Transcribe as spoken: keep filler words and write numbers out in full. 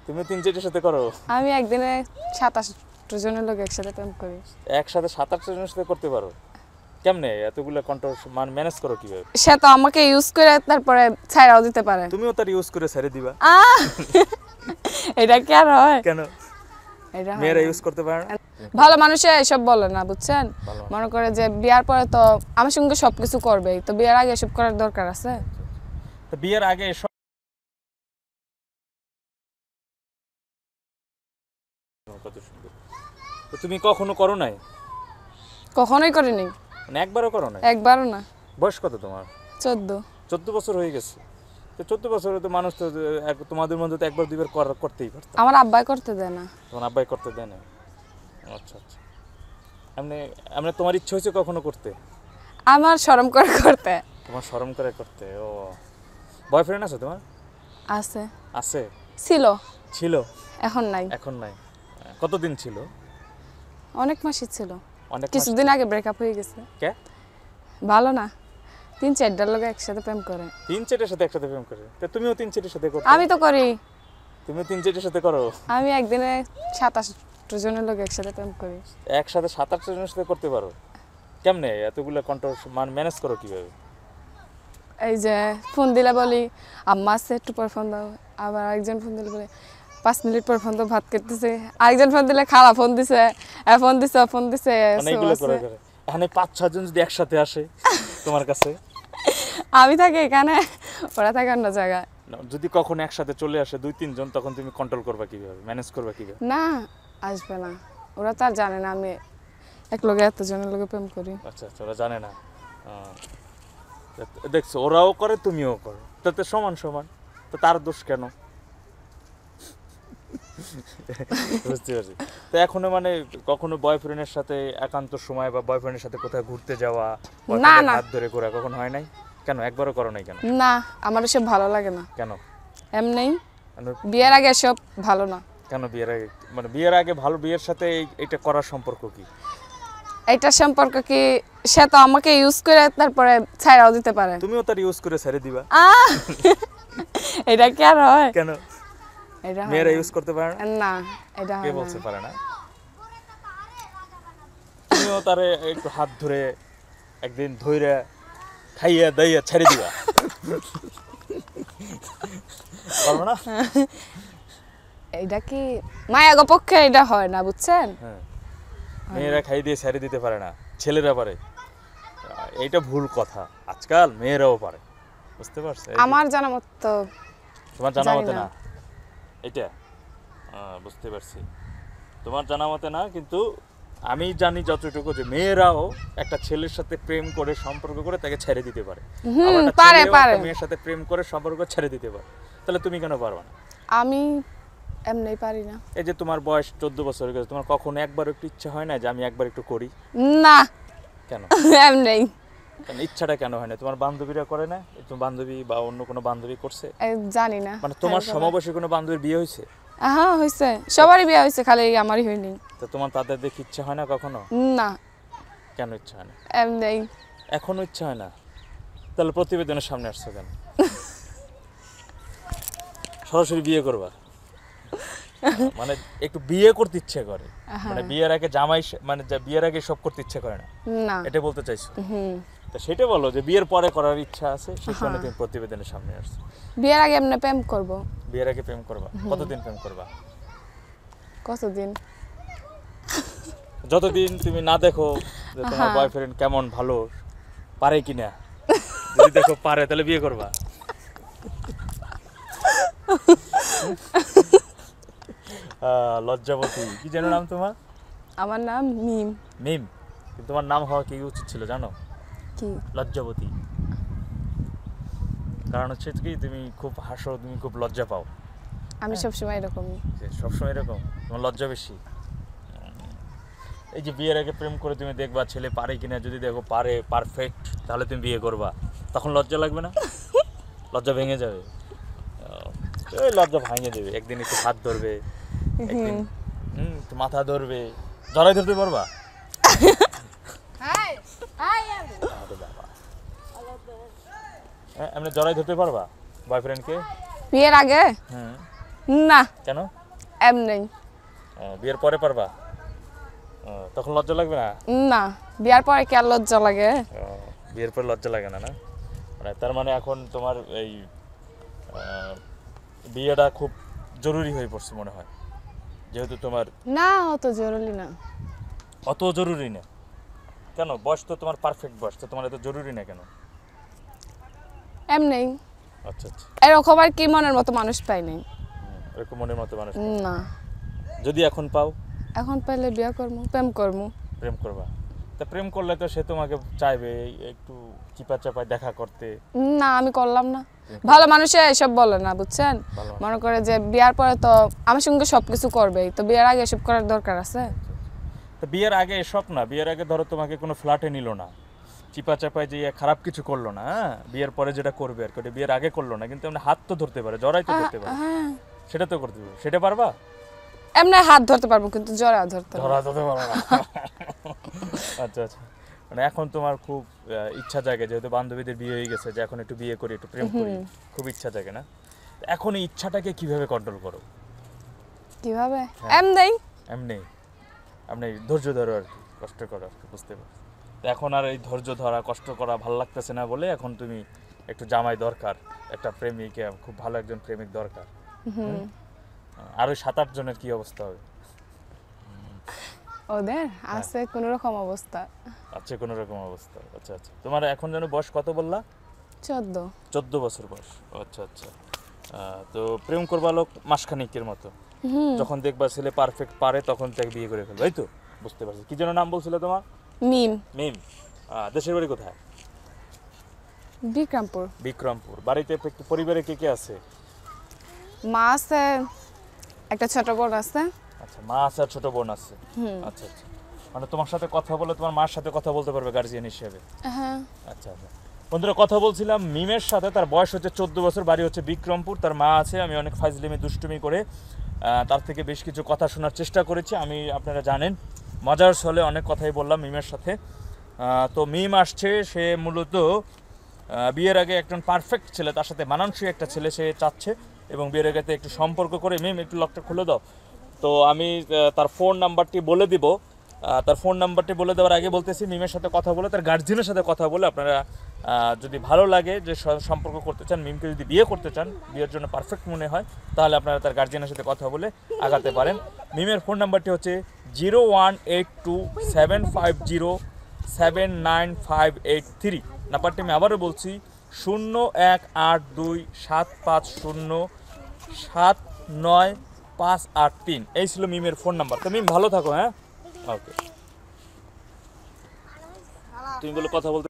তুমি তিন চারটার সাথে করো? আমি একদিনে সাতাশ জনের লোক একসাথে প্রেম করি। একসাথে সাত আট জনের সাথে করতে পারো? কেমনে এতগুলো কন্ট্রোল মান ম্যানেজ করো কিভাবে? সে তো আমাকে ইউজ করে তারপরে ছাইরাও দিতে পারে। তুমিও তার ইউজ করে ছেড়ে দিবা? আহ এটা কি আর হয়? কেন এটা মেয়েরা ইউজ করতে পারে না? ভালো মানুষে এসব বলে না, বুঝছেন? মনে করে যে বিয়ার পরে তো আমার সঙ্গে সবকিছু করবে, তো বিয়ার আগে এসব করার দরকার আছে? তো বিয়ের আগে এসব কত সুন্দর। তো তুমি কখনো করো নাই? কখনোই করিনি। মানে একবারও করো নাই? একবারও না। বয়স কত তোমার? চোদ্দ। চোদ্দ বছর হয়ে গেছে। তো চোদ্দ বছরে তো মানুষ তো এক- তোমাদের মধ্যে তো একবার দুইবার কর- করতেই পারত। আমার আব্বাই করতে দেয় না। তোমার আব্বাই করতে দেয় না? আচ্ছা আচ্ছা। এমনি এমনি তোমার ইচ্ছে হয়েছে কখনো করতে? আমার শরম করে করতে। তোমার শরম করে করতে? ও বয়ফ্রেন্ড আছে তোমার? আছে। আছে? ছিল। ছিল? এখন নাই। এখন নাই? কতদিন ছিল? অনেক মাসই ছিল। অনেক মাস? কিছুদিন আগে ব্রেকআপ হয়ে গেছে। কে? ভালো না, তিন চারটার লোক একসাথে প্রেম করে। তিন চারটার সাথে একসাথে প্রেম করে? তো তুমিও তিন চারটার সাথে করো? আমি তো করি। তুমি তিন চারটার সাথে করো? আমি একদিনে সাতাশ জনের লোক একসাথে প্রেম করি। একসাথে সাত আট জনের সাথে করতে পারো? কেমনে এতগুলো কন্ট্রোল মান ম্যানেজ করো কিভাবে? এই যে ফোন দিলে বলি আম্মা আছে একটু পর ফোন দাও, আবার আরেকজন ফোন দিলে বলে পাঁচ মিনিট পর ফোন দাও, ভাত খেতেছে। আরেকজন ফোন দিলে খালা ফোন দিছে, এ ফোন দিছে, ফোন দিছে। মানে এগুলো করে করে এখানে পাঁচ ছয় জন যদি একসাথে আসে তোমার কাছে? আমি থাকি এখানে, ওরা থাকে অন্য জায়গায়। না, যদি কখনো একসাথে চলে আসে দুই তিনজন, তখন তুমি কন্ট্রোল করবা কিভাবে, ম্যানেজ করবা কিভাবে? না, আসবে না। ওরা তো আর জানে না আমি এক লোকে এতজনের লোকে প্রেম করি। আচ্ছা আচ্ছা, ওরা জানে না। আহ, দেখছো, ওরাও করে তুমিও করো, তাতে সমান সমান, তো তার দোষ কেন? বুঝতে পারছি। তো এখনো মানে কখনো বয়ফ্রেন্ডের সাথে একান্ত সময় বা বয়ফ্রেন্ডের সাথে কোথাও ঘুরতে যাওয়া, না না, হাত ধরে ঘোরা কখনো হয় নাই? কেন একবারও করো নাই কেন? না, আমার এসব ভালো লাগে না। কেন? এমনি মানে বিয়ের আগে এসব ভালো না। কেন বিয়ের আগে, মানে বিয়ের আগে ভালো, বিয়ের সাথে এই- এটা করার সম্পর্ক কি? এইটার সম্পর্ক কি, সে তো আমাকে ইউজ করে তারপরে ছাইরাও দিতে পারে। তুমিও তার ইউজ করে ছেড়ে দিবা? আহ এটা কি আর হয়? কেন এটা হয় মেয়েরা না। ইউজ করতে পারে না? না, এটা কে হয় বলছে না। পারে না? তুমিও তারে একটু হাত ধরে একদিন ধইরা খাইয়া দাইয়া ছেড়ে দিবা? পারবে না? এটা কি মায়াগো পক্ষে এটা হয় না, বুঝছেন? হ্যাঁ, মেয়েরা খাই দিয়ে ছেড়ে দিতে পারে না, ছেলেরা পারে। এইটা ভুল কথা, আজকাল মেয়েরাও পারে, বুঝতে পারছো? এই যে- আমার জানা মতো তোমার জানা জানি মতে না। না এটা? আহ, বুঝতে পারছি, তোমার জানা মতে না, কিন্তু আমি জানি যতটুকু যে মেয়েরাও একটা ছেলের সাথে প্রেম করে সম্পর্ক করে তাকে ছেড়ে দিতে পারে। হুম, আবার একটা পারে, ছেলেও পারে। একটা মেয়ের সাথে প্রেম করে সম্পর্ক ছেড়ে দিতে পারে। তাহলে তুমি কেন পারবে না? আমি এমনি পারি না। এই যে তোমার বয়স চোদ্দ বছর হয়ে গেছে, তোমার কখনো একবার একটু ইচ্ছা হয় না যে আমি একবার একটু করি? না, কেন? এমনি কেন ইচ্ছাটা কেন হয় না? তোমার বান্ধবীরা করে না? তোমার বান্ধবী বা অন্য কোনো বান্ধবী করছে? এ, জানি না। মানে তোমার সমবয়সী কোনো বান্ধবীর বিয়ে হয়েছে? হ্যাঁ হয়েছে, সবারই বিয়ে হয়েছে, খালি আমারই হয়নি। তো তোমার তাদের দেখে ইচ্ছা হয় না কখনো? না, কেন ইচ্ছা হয় না? এমনি। এখনো ইচ্ছা হয় না? তাহলে প্রতিবেদনের সামনে আসছো কেন? সরাসরি বিয়ে করবা? মানে একটু বিয়ে করতে ইচ্ছে করে, মানে বিয়ের আগে জামাই সে- মানে যা বিয়ের আগে সব করতে ইচ্ছে করে না, না। এটা বলতে চাইছো? হুম, তো সেটা বলো যে বিয়ের পরে করার ইচ্ছা আছে, সেই কারণে তুমি প্রতিবেদনের সামনে আসছো। বিয়ের আগে এমনি প্রেম করব। বিয়ের আগে প্রেম করবা? কতদিন প্রেম করবা? কতদিন? যতদিন তুমি না দেখো যে তোমার বয়ফ্রেন্ড কেমন, ভালো পারে কিনা। যদি দেখো পারে তাহলে বিয়ে করবা? আহ, লজ্জাবতী, কি যেন নাম তোমার? আমার নাম মিম। মিম? কিন্তু তোমার নাম হওয়া কি উচিত ছিল জানো? কি? লজ্জাবতী। কারণ হচ্ছে কি, তুমি খুব হাসো, তুমি খুব লজ্জা পাও। আমি সবসময় এরকমই। যে সবসময় এরকম, তোমার লজ্জা বেশি। এই যে বিয়ের আগে প্রেম করে তুমি দেখবা ছেলে পারে কিনা, যদি দেখো পারে পারফেক্ট, তাহলে তুমি বিয়ে করবা। তখন লজ্জা লাগবে না? লজ্জা ভেঙে যাবে। ওই লজ্জা ভাঙে দেবে, একদিন একটু হাত ধরবে, একদিন হুম একটু মাথা ধরবে, জড়াই ধরতে পারবা? আরে বাবা, হ্যাঁ, এমনি জড়াই ধরতে পারবা বয়ফ্রেন্ডকে? বিয়ের আগে হুম। না কেন? এমনি। ও, বিয়ের পরে পারবা? ও, তখন লজ্জা লাগবে না? না, বিয়ার পরে কি আর লজ্জা লাগে? ও, বিয়ের পরে লজ্জা লাগে না না? মানে তার মানে এখন তোমার এই আহ, বিয়েটা খুব জরুরি হয়ে পড়ছে মনে হয়, যেহেতু তোমার না, অত জরুরি না। অত জরুরি না কেন? বয়স তো তোমার পারফেক্ট বয়স, তো তোমার এত জরুরি না কেন? এমনি। আচ্ছা আচ্ছা, এরকম আর কি মনের মতো মানুষ পাই নাই। হুম, এরকম মনের মতো মানুষ পাও। না, যদি এখন পাও এখন পাইলে বিয়া করবো, প্রেম করবো। প্রেম করবা? তা প্রেম করলে তো সে তোমাকে চাইবে একটু চিপা চাপায় দেখা করতে। না, আমি করলাম না। ভালো মানুষে এসব বলে না, বুঝছেন? ভালো মানুষ। মনে করে যে বিয়ার পরে তো আমার সঙ্গে সবকিছু করবে, তো বিয়ার আগে এসব করার দরকার আছে? তো বিয়ের আগে এসব না, বিয়ের আগে ধরো তোমাকে কোনো ফ্ল্যাটে নিল না, চিপা চাপায় যে খারাপ কিছু করলো না, হ্যাঁ, বিয়ের পরে যেটা করবে আর কি, ওটা বিয়ের আগে করলো না, কিন্তু এমনি হাত তো ধরতে পারে, জড়াই তো ধরতে পারে, হ্যাঁ, সেটা তো করতে পারবে, সেটা পারবা? এমনি হাত ধরতে পারবো কিন্তু জড়া ধরতে পারবো ধরা ধরতে পারবো না। আচ্ছা আচ্ছা, মানে এখন তোমার খুব আহ, ইচ্ছা জাগে, যেহেতু বান্ধবীদের বিয়ে হয়ে গেছে, যে এখন একটু বিয়ে করি, একটু প্রেম করি, খুব ইচ্ছা জাগে না? এখন এই ইচ্ছাটাকে কিভাবে কন্ট্রোল করো? কিভাবে? হ্যাঁ। এমনি। এমনি আপনি ধৈর্য ধরো আর কি, কষ্ট করো আর কি, বুঝতে পারছি। তো এখন আর এই ধৈর্য ধরা, কষ্ট করা ভালো লাগতেছে না বলে এখন তুমি একটু জামাই দরকার, একটা প্রেমিক, খুব ভালো একজন প্রেমিক দরকার। হুম? আর ওই সাত আট জনের কি অবস্থা হবে? ওদের আছে কোন রকম অবস্থা। আচ্ছা, কোনো রকম অবস্থা। আচ্ছা আচ্ছা, তোমার এখন যেন বয়স কত বললা? চোদ্দ। চোদ্দ বছর বয়স। আচ্ছা আচ্ছা, আহ, তো প্রেম করবা লোক মাসখানিকের মতো, যখন দেখবা ছেলে পারফেক্ট পারে তখন তাকে বিয়ে করে ফেলবে, তাই তো? বুঝতে পারছি। কি যেন নাম বলছিলে তোমার? মিম। মিম। আহ, দেশের বাড়ি কোথায়? বিক্রমপুর। বিক্রমপুর। বাড়িতে পে- পরিবারে কে কে আছে? মা আছে, একটা ছোট বোন আছে। আচ্ছা, মা আছে আর ছোট বোন আছে। আচ্ছা আচ্ছা, মানে তোমার সাথে কথা বলে তোমার মার সাথে কথা বলতে পারবে গার্জিয়ান হিসেবে? হ্যাঁ। আচ্ছা আচ্ছা, বন্ধুরা কথা বলছিলাম মিমের সাথে, তার বয়স হচ্ছে চোদ্দ বছর, বাড়ি হচ্ছে বিক্রমপুর, তার মা আছে। আমি অনেক ফাইজলিমি দুষ্টুমি করে আহ, তার থেকে বেশ কিছু কথা শোনার চেষ্টা করেছি। আমি, আপনারা জানেন, মজার ছলে অনেক কথাই বললাম মিমের সাথে। আহ, তো মিম আসছে, সে মূলত আহ, বিয়ের আগে একজন পারফেক্ট ছেলে, তার সাথে মানানসই একটা ছেলে সে চাচ্ছে, এবং বিয়ের আগেতে একটু সম্পর্ক করে। মিম, একটু লকটা খুলে দাও। তো আমি আহ, তার ফোন নাম্বারটি বলে দিব। আহ, তার ফোন নাম্বারটি বলে দেওয়ার আগে বলতেছি, মিমের সাথে কথা বলে, তার গার্জিয়ানের সাথে কথা বলে, আপনারা আহ, যদি ভালো লাগে যে স- সম্পর্ক করতে চান, মিমকে যদি বিয়ে করতে চান, বিয়ের জন্য পারফেক্ট মনে হয়, তাহলে আপনারা তার গার্জিয়ানের সাথে কথা বলে আগাতে পারেন। মিমের ফোন নাম্বারটি হচ্ছে zero one eight two seven five zero seven nine five eight three. নাম্বারটি আমি আবারও বলছি, শূন্য এক আট দুই সাত পাঁচ শূন্য সাত নয় পাঁচ আট তিন। এই ছিল মিমের ফোন নাম্বার। তো মিম, ভালো থাকো। হ্যাঁ, ওকে। তুমি বলে কথা বলতে